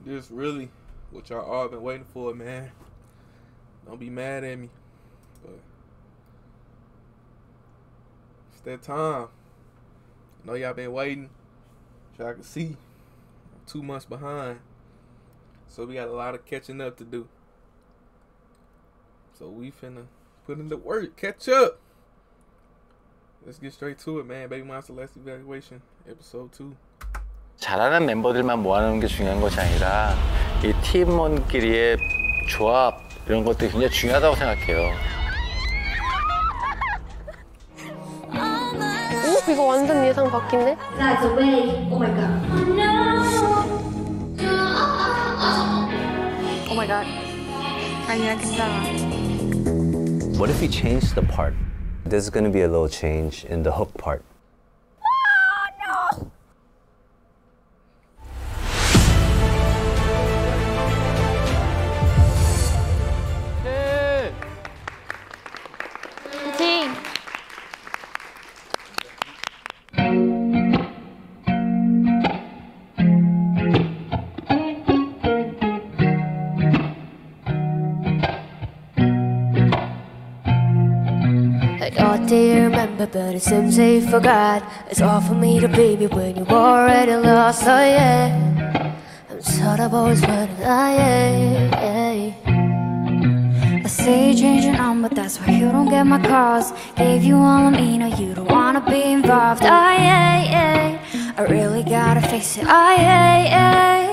This really what y'all all been waiting for, man. Don't be mad at me, but it's that time. I know y'all been waiting. Y'all can see I'm 2 months behind, so we got a lot of catching up to do. So we finna put in the work, catch up. Let's get straight to it, man. Baby Monster Last Evaluation, episode 2. 잘하는 멤버들만 모아놓는 게 중요한 것이 아니라 이 팀원끼리의 조합 이런 것들이 굉장히 중요하다고 생각해요. 오, 이거 완전 예상 바뀐데? That's a way. Oh my god. Oh no. Oh my god. 아니야, 괜찮아. What if we change the part? There's going to be a little change in the hook part. Do you remember, but it seems they forgot. It's all for me to baby when you already lost. Oh yeah, I'm sort of always running. Oh yeah. I say you change your number, that's why you don't get my calls. Gave you all of me, now you don't wanna be involved. Oh yeah, I really gotta face it. Oh yeah.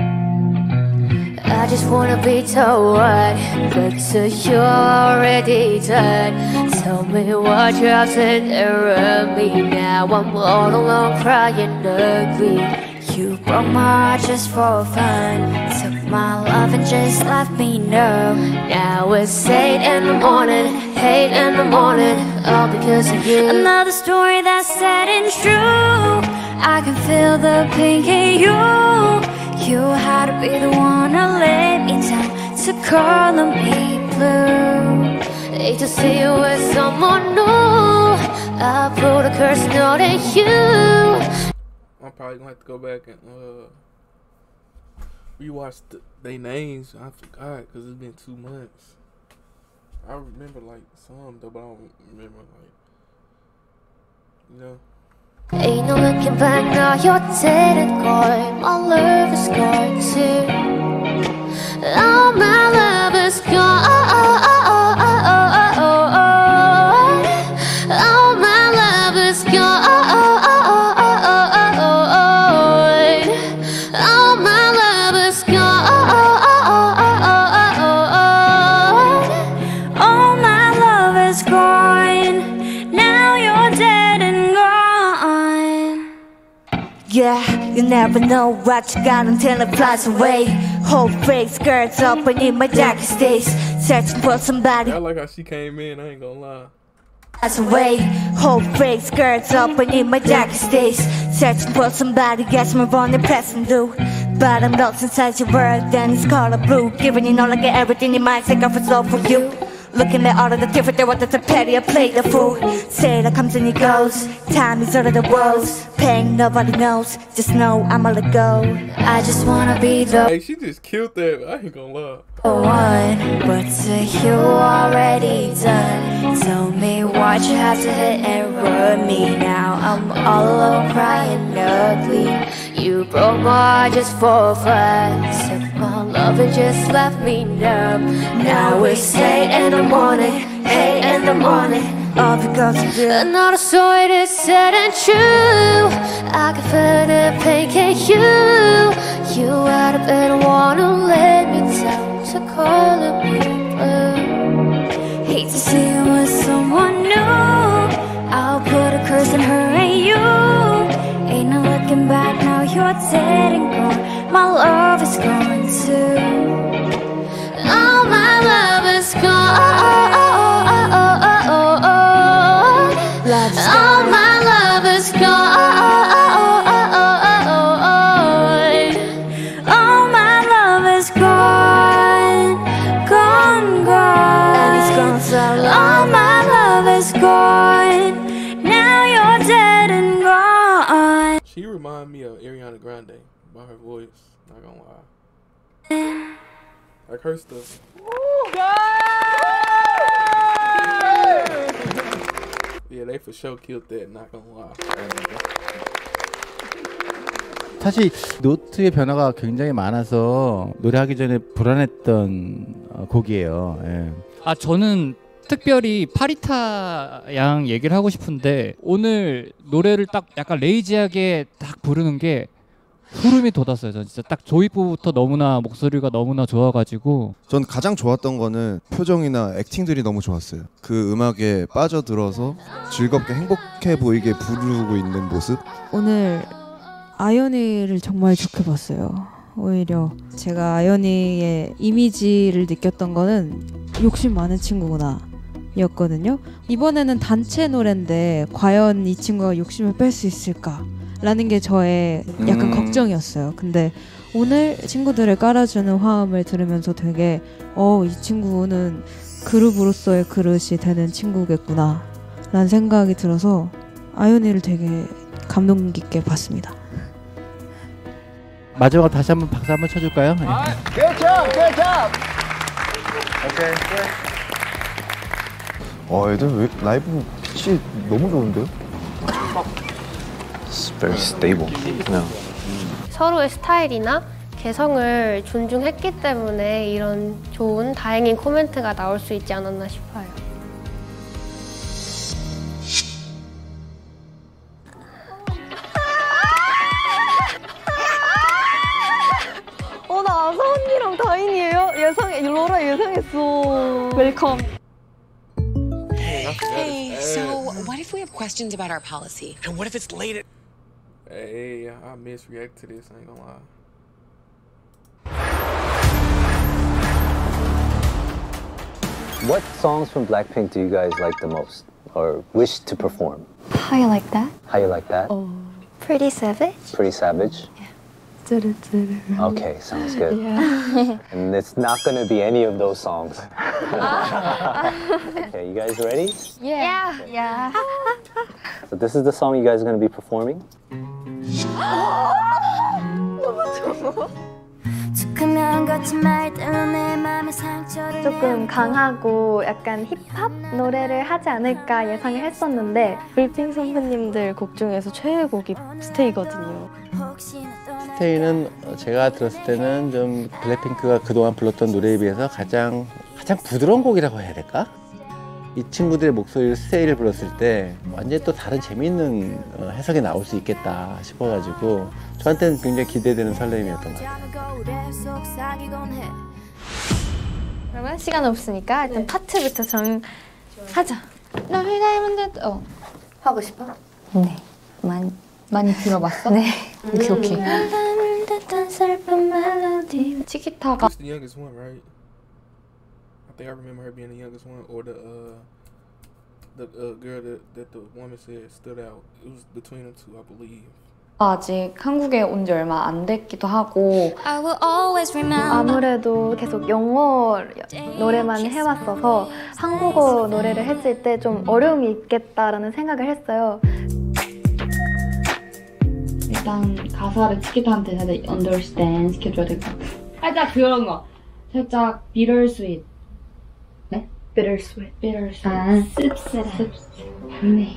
I just wanna be told what, but so you're already done. Tell me what you have said around me. Now I'm all alone crying ugly. You broke my heart just for fun. Took my love and just left me numb. Now it's 8 in the morning, 8 in the morning, all because of you. Another story that's sad and true. I can feel the pain in you. You had to be the one to let me down, to call me blue. Hate to see you with someone new. I put a curse note at you. I'm probably gonna have to go back and rewatch their names. I forgot because it's been 2 months. I remember like some though, but I don't remember like, you know. Ain't no looking back now, you're dead and gone. My love is gone too. Oh, my love is gone. Oh, my love is gone. Oh, my love is gone. Oh, my love is gone. Now you're dead and gone. Yeah, you never know what you got until it flies away. Whole fake skirts up and in my darkest days, searching for somebody. I like how she came in, I ain't gonna lie. Flies away. Whole fake skirts up and in my darkest days, searching for somebody. Guess me wrong and press and do. But I'm lost inside your world, then it's color blue. Giving you all like everything in my take off it's all for you. Looking at all of the different, they want to petty, I play the fool. Say that comes and it goes. Time is all of the woes. Pain nobody knows. Just know I'ma let go. I just wanna be the Hey, she just killed that. I ain't gonna lie. one, but you already done. Tell me what you have to hit and run me. Now I'm all alone crying ugly. You broke my heart just for fun. Took my love and just left me numb. Now it's 8 in the morning, 8 in the morning, All because of you. another story that's sad and true. I can feel the pain in you. You had a better one to let me down, to call me blue. Hate to see you with someone new. I'll put a curse on her and you. Ain't no looking back now, you're dead and gone. My love is gone too. Oh, my love is gone. Love's Oh, my love is gone. Oh, my love is gone, gone, gone. And it's gone so long. Oh, my love is gone. Now you're dead and gone. She remind me of Ariana Grande by her voice. Not gonna lie. Like her stuff. Yeah, they for sure killed that, not gonna lie. 사실 노트의 변화가 굉장히 많아서 노래하기 전에 불안했던 곡이에요. 예. 아 저는 특별히 파리타 양 얘기를 하고 싶은데 오늘 노래를 딱 약간 레이지하게 딱 부르는 게 소름이 돋았어요. 전 진짜 딱 조이프부터 너무나 목소리가 너무나 좋아가지고 전 가장 좋았던 거는 표정이나 액팅들이 너무 좋았어요. 그 음악에 빠져들어서 즐겁게 행복해 보이게 부르고 있는 모습. 오늘 아연이를 정말 좋게 봤어요. 오히려 제가 아연이의 이미지를 느꼈던 거는 욕심 많은 친구구나 였거든요. 이번에는 단체 노래인데 과연 이 친구가 욕심을 뺄 수 있을까 라는 게 저의 약간 걱정이었어요. 근데 오늘 친구들을 깔아주는 화음을 들으면서 되게 이 친구는 그룹으로서의 그릇이 되는 친구겠구나 라는 생각이 들어서 아연이를 되게 감동 깊게 봤습니다. 마지막으로 다시 한번 박수 한번 쳐줄까요? Good job, good job. Okay, good. 애들 왜 라이브 pit이 너무 좋은데요? It's very stable. No. 서로의 스타일이나 개성을 존중했기 때문에 이런 좋은 다행인 코멘트가 나올 수 있지 않았나 싶어요. 나 아사 언니랑 다인이에요? 로라 예상했어. 웰컴. Hey, so what if we have questions about our policy? And what if it's late? Hey, I misreact to this, I ain't gonna lie. What songs from Blackpink do you guys like the most or wish to perform? How you like that? How you like that? Pretty Savage? Pretty Savage? Okay, sounds good. Yeah. And it's not gonna be any of those songs. Okay, you guys ready? Yeah. So this is the song you guys are gonna be performing? 조금 강하고 약간 힙합 노래를 하지 않을까 예상을 했었는데 블핑 선배님들 곡 중에서 최애 곡이 스테이거든요. 스테이는 제가 들었을 때는 좀 블랙핑크가 그동안 불렀던 노래에 비해서 가장 부드러운 곡이라고 해야 될까? 이 친구들의 목소리를 스테이를 불렀을 때 완전히 또 다른 재미있는 해석이 나올 수 있겠다 싶어가지고 저한테는 굉장히 기대되는 설렘이었던 것 같아요. 그러면 시간 없으니까 일단 파트부터 정하자. 널 닮은 듯 하고 싶어? 네. 많이 들어봤어? 네. 오케이. 치키타가 She's the youngest one, right? I think I remember her being the youngest one, or the girl that the woman said stood out. It was between them two, I believe. 아직 한국에 온 지 얼마 안 됐기도 하고 아무래도 계속 영어 노래만 해왔어서 한국어 노래를 했을 때 좀 어려움이 있겠다라는 생각을 했어요. 일단 가사를 치키타한테 살짝 understand 시켜줘야 될 것 같아. 살짝 그런 거. 살짝 bittersweet. 네? bittersweet. 씁쓸한. 네.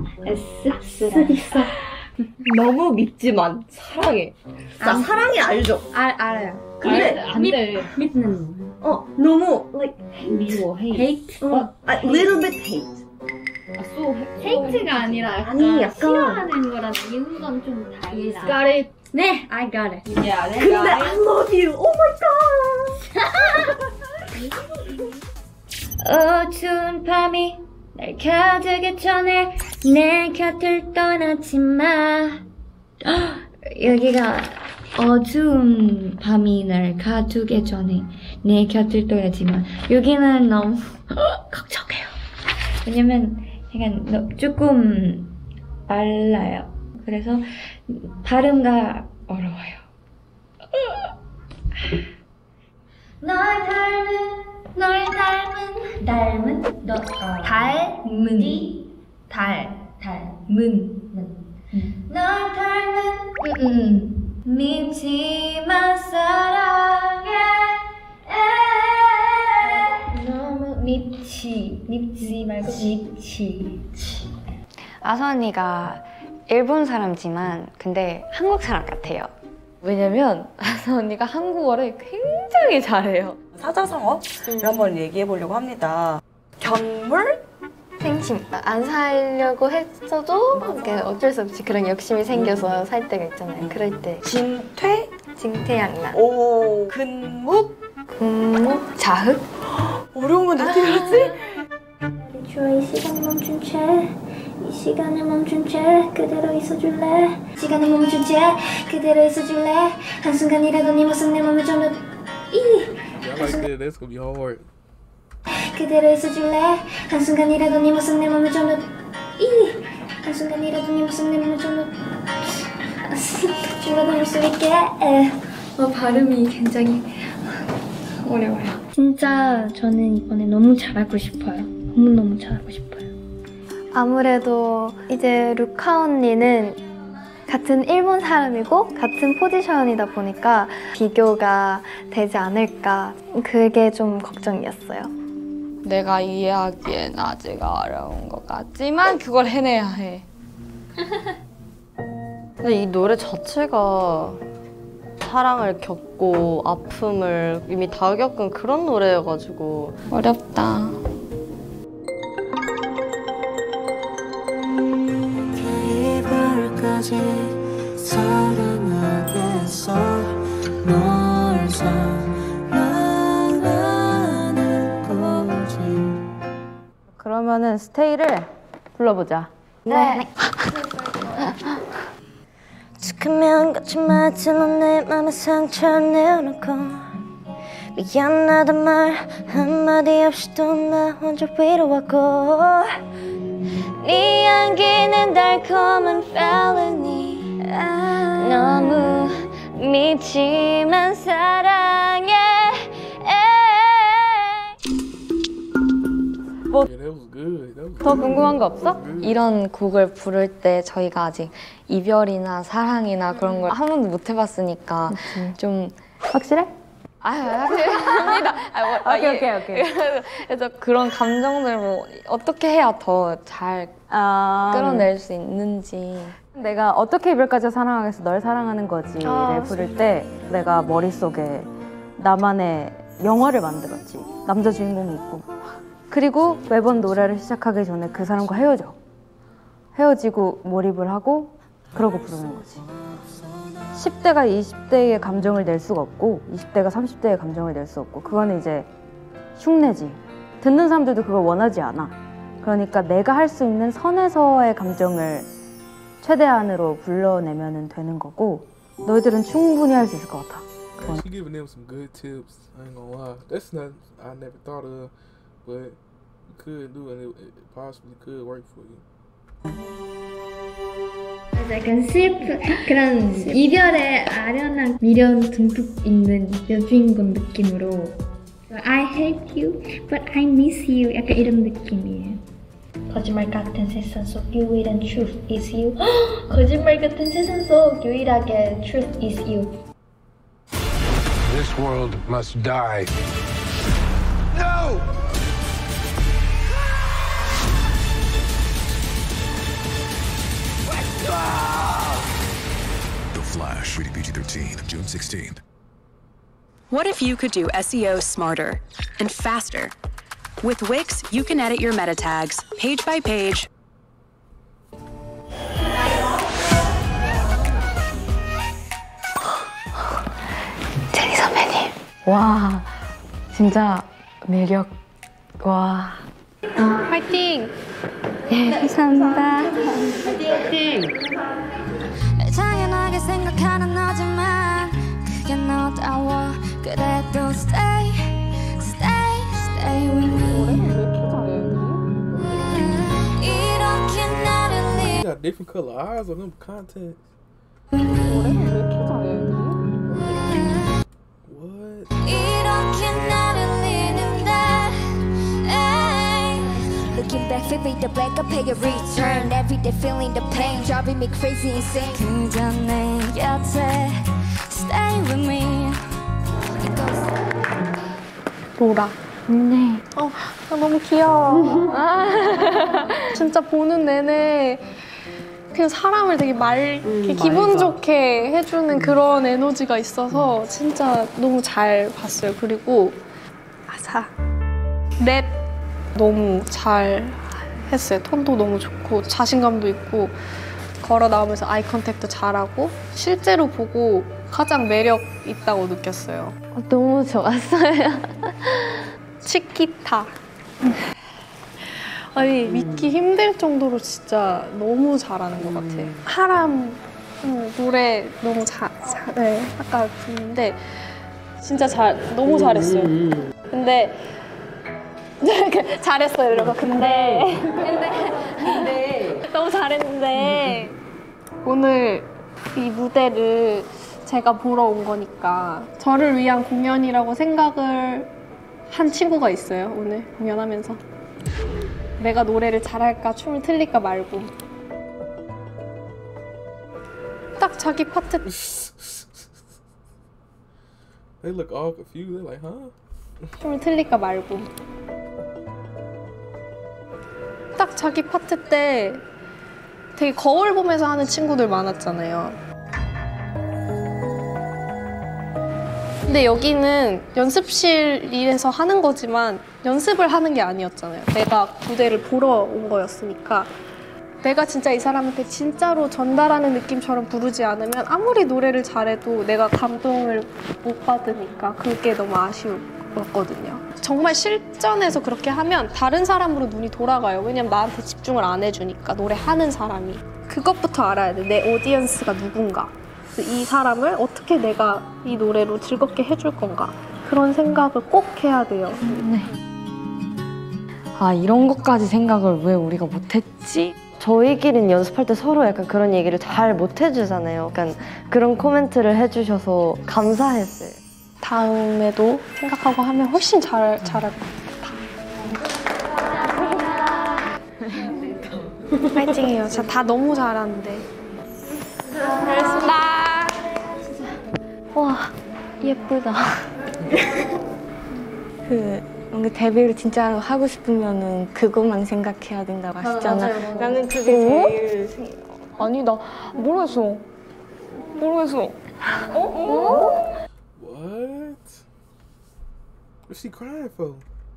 씁쓸한. 너무 밉지만 사랑해. 나 사랑해 알죠? 알아요. 근데 안 돼. 하te는 너무 like 미워. hate. little bit hate. hate가 아니라 약간 싫어하는 거랑 미운 건 좀 달라. Got it? 네, I got it. Yeah, 근데 I love you. Oh my god. 어두운 밤이 날 가두기 전에 내 곁을 떠나지 마. 여기가 어두운 밤이 날 가두기 전에 내 곁을 떠나지 마. 여기는 너무 걱정해요. 왜냐면 약간 조금 빨라요. 그래서 발음가 어려워요. 널 닮은 널 닮은 닮은 너 닮은 널 닮은 믿지마 사랑해 밉지 말고 밉지. 아서 언니가 일본 사람지만 근데 한국 사람 같아요. 왜냐면 아서 언니가 한국어를 굉장히 잘해요. 사자성어를 한번 얘기해 보려고 합니다. 견물? 생심. 안 살려고 했어도 어쩔 수 없이 그런 욕심이 생겨서 살 때가 있잖아요. 그럴 때. 진퇴? 징태양난. 오. 근묵? 근묵? 자흑? 어려운 건 어떻게 알았지? 이 시간에 멈춘 채, 이 시간에 멈춘 채 그대로 있어줄래? 시간에 멈춘 채 그대로 있어줄래? 한순간이라도 네 모습 내 몸에 좀 더 Yeah, I like that. That's gonna be hard. 그대로 있어줄래? 한순간이라도 네 모습 내 몸에 좀 더 한순간이라도 네 모습 내 몸에 좀 더 중간을 수 있게. 발음이 굉장히 어려워요. 진짜 저는 이번에 너무 잘하고 싶어요. 너무너무 잘하고 싶어요. 아무래도 이제 루카 언니는 같은 일본 사람이고 같은 포지션이다 보니까 비교가 되지 않을까, 그게 좀 걱정이었어요. 내가 이해하기엔 아직 어려운 것 같지만 그걸 해내야 해. 근데 이 노래 자체가 사랑을 겪고 아픔을 이미 다 겪은 그런 노래여가지고 어렵다. 이별까지 사랑하겠어 널 사랑하는 거지. 그러면은 스테이를 불러보자. 네. 축하면 거짓말처럼 내 맘에 상처를 내어놓고 미안하단 말 한마디 없이도 나 혼자 위로하고 네 향기는 달콤한 felony. 너무 밉지만 사랑해. 뭐 더 궁금한 거 없어? 이런 곡을 부를 때 저희가 아직 이별이나 사랑이나 그런 걸 한 번도 못 해봤으니까 좀 확실해? 확실합니다. 오케이. 그래서 그런 감정들 뭐 어떻게 해야 더 잘 끌어낼 수 있는지. 내가 어떻게 이별까지 사랑하겠어 널 사랑하는 거지를 부를 때 내가 머릿속에 나만의 영화를 만들었지. 남자 주인공이 있고 그리고 매번 노래를 시작하기 전에 그 사람과 헤어지고 몰입을 하고 그러고 부르는 거지. 10대가 20대의 감정을 낼 수가 없고 20대가 30대의 감정을 낼 수 없고 그거는 이제 흉내지. 듣는 사람들도 그걸 원하지 않아. 그러니까 내가 할 수 있는 선에서의 감정을 최대한으로 불러내면 되는 거고 너희들은 충분히 할 수 있을 것 같아. She giving them some good tips. I ain't gonna lie. That's not I never thought of, but you could do it. It possibly could work for you. 약간 슬픈 그런 이별에 아련한 미련 듬뿍 있는 여주인공 느낌으로 I hate you, but I miss you. 약간 이런 느낌이에요. 거짓말 같은 세상 속 유일한 truth is you. 거짓말 같은 세상 속 유일하게 truth is you. This world must die. No! The Flash, rated PG-13, June 16th. What if you could do SEO smarter and faster? With Wix, you can edit your meta tags page by page. 제니 선배님. 와, 진짜 매력. 와. 화이팅! 예, 감사합니다. 화이팅! 당연하게 생각하는 너지만 그게 너다워. 그래도 stay with me. 이렇게 나를 You got different color eyes on them contacts. 이렇게 나를 잃는데 Looking back, feeling the black, I pay a return. Every day feeling the pain, driving me crazy insane. 그저 내 곁에 stay with me. 로라. 네. 너무 귀여워. 진짜 보는 내내 그냥 사람을 되게 이렇게 기분 좋게 해주는 그런 에너지가 있어서 진짜 너무 잘 봤어요. 그리고 랩 너무 잘 했어요. 톤도 너무 좋고 자신감도 있고 걸어 나오면서 아이 컨택도 잘하고 실제로 보고 가장 매력 있다고 느꼈어요. 너무 좋았어요. 치키타. 아니 믿기 힘들 정도로 진짜 너무 잘하는 것 같아. 하람 노래 너무 네, 아까 듣는데 진짜 너무 잘했어요. 근데 잘했어요 이러고 근데 너무 잘했는데 오늘 이 무대를 제가 보러 온 거니까 저를 위한 공연이라고 생각을 한 친구가 있어요. 오늘 공연하면서 내가 노래를 잘할까 춤을 틀릴까 말고 딱 자기 파트 They look all confused. They're like, huh? 춤을 틀릴까 말고 딱 자기 파트 때 되게 거울 보면서 하는 친구들 많았잖아요. 근데 여기는 연습실에서 하는 거지만 연습을 하는 게 아니었잖아요. 내가 무대를 보러 온 거였으니까 내가 진짜 이 사람한테 진짜로 전달하는 느낌처럼 부르지 않으면 아무리 노래를 잘해도 내가 감동을 못 받으니까 그게 너무 아쉬웠거든요. 정말 실전에서 그렇게 하면 다른 사람으로 눈이 돌아가요. 왜냐면 나한테 집중을 안 해주니까 노래하는 사람이. 그것부터 알아야 돼. 내 오디언스가 누군가. 이 사람을 어떻게 내가 이 노래로 즐겁게 해줄 건가. 그런 생각을 꼭 해야 돼요. 네. 이런 것까지 생각을 왜 우리가 못했지? 저희끼리는 연습할 때 서로 약간 그런 얘기를 잘 못 해주잖아요. 약간 그런 코멘트를 해주셔서 감사했어요. 다음에도 생각하고 하면 훨씬 잘할 것 같아. 파이팅해요. 진짜 다 너무 잘하는데. 잘했습니다. 와, 예쁘다. 뭔가 데뷔를 진짜 하고 싶으면은 그것만 생각해야 된다고 하시잖아. 나는 그게 제일 아니 나 모르겠어. What? What's she crying for?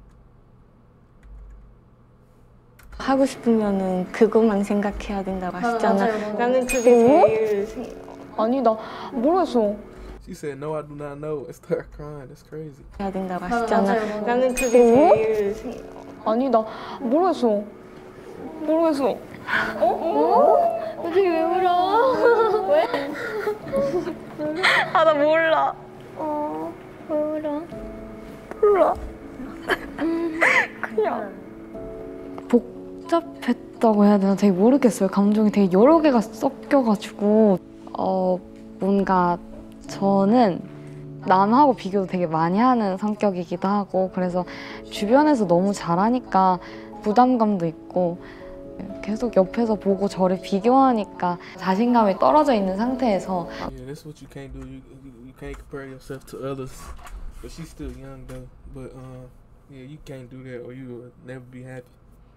하고 싶으면은 그것만 생각해야 된다고 하시잖아. 나는 그게 제일 아니 나 모르겠어. She said, no, I do not know, and start crying. That's crazy. 해야 된다고 하시잖아. 나는 그게 제일 아니 나 모르겠어. 어떻게 왜 울어? 왜? 나 몰라. 왜 울어? 몰라. 그냥 복잡했다고 해야 되나? 되게 모르겠어요. 감정이 되게 여러 개가 섞여가지고 뭔가 저는 남하고 비교도 되게 많이 하는 성격이기도 하고 그래서 주변에서 너무 잘하니까 부담감도 있고 계속 옆에서 보고 저를 비교하니까 자신감이 떨어져 있는 상태에서 Yeah, that's what you can't do. You can't compare yourself to others. But she's still young though. But yeah, you can't do that or you will never be happy.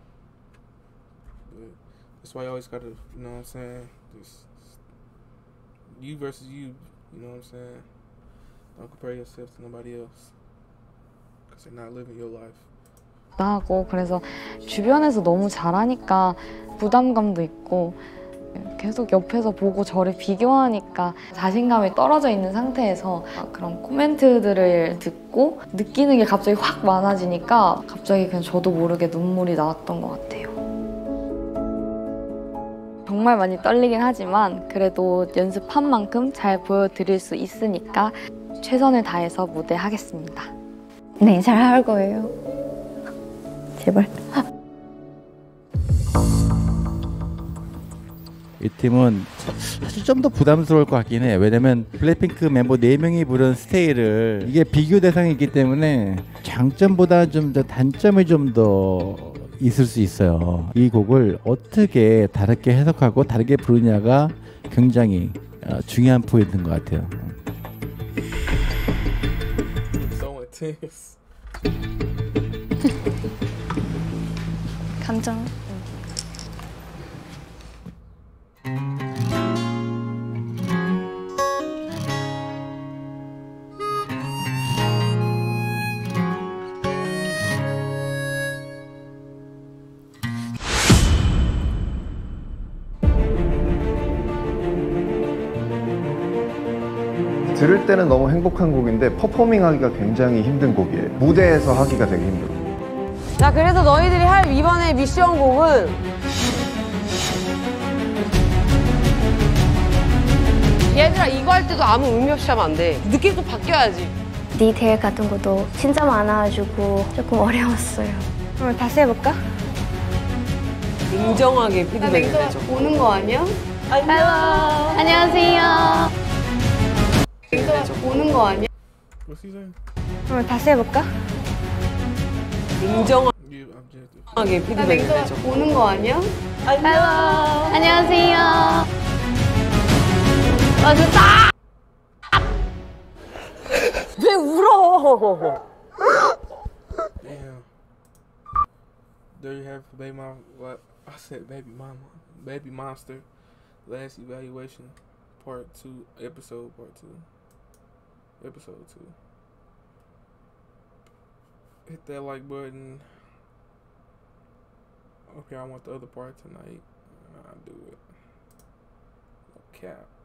But that's why you always gotta, you know what I'm saying? Just you versus you. You know what I'm saying? Don't compare yourself to nobody else. Because they're not living your life. 하고 그래서 주변에서 너무 잘하니까 부담감도 있고 계속 옆에서 보고 저를 비교하니까 자신감이 떨어져 있는 상태에서 그런 코멘트들을 듣고 느끼는 게 갑자기 확 많아지니까 갑자기 그냥 저도 모르게 눈물이 나왔던 것 같아요. 정말 많이 떨리긴 하지만 그래도 연습한 만큼 잘 보여드릴 수 있으니까 최선을 다해서 무대하겠습니다. 네, 잘할 거예요. 제발. 이 팀은 사실 좀 더 부담스러울 것 같긴 해. 왜냐면 블랙핑크 멤버 4명이 부른 스테이를 이게 비교 대상이기 때문에 장점보다 좀 더 단점이 좀 더 있을 수 있어요. 이 곡을 어떻게 다르게 해석하고 다르게 부르냐가 굉장히 중요한 포인트인 것 같아요. So intense. 감정. 들을 때는 너무 행복한 곡인데 퍼포밍하기가 굉장히 힘든 곡이에요. 무대에서 하기가 되게 힘들어. 자, 그래서 너희들이 할 이번에 미션 곡은 얘들아, 이거 할 때도 아무 의미 없이 하면 안 돼. 느낌 좀 바뀌어야지. 디테일 같은 것도 진짜 많아가지고 조금 어려웠어요. 그럼 다시 해볼까? 냉정하게 피드백을 해줘. 오는 거 아니야? 안녕하세요. 오는 거 아니야? What's he saying? 그럼 다시 해볼까? 냉정하게 피드백을 해줘. 오는 거 아니야? 안녕하세요. 맞았다! 왜 울어? Damn. There you have baby mom. What I said, baby mama, baby monster. Last evaluation, part 2, episode part 2. Episode 2. Hit that like button. Okay, I want the other part tonight. I'll do it. No cap.